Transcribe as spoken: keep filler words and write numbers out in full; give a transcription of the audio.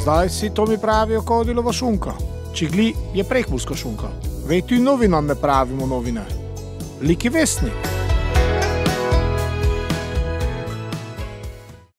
Zdaj si to mi pravijo Kodilova šunka. Čigli je prekmurska šunka. Vej, tu novinam ne pravimo novine. Liki Vestnik.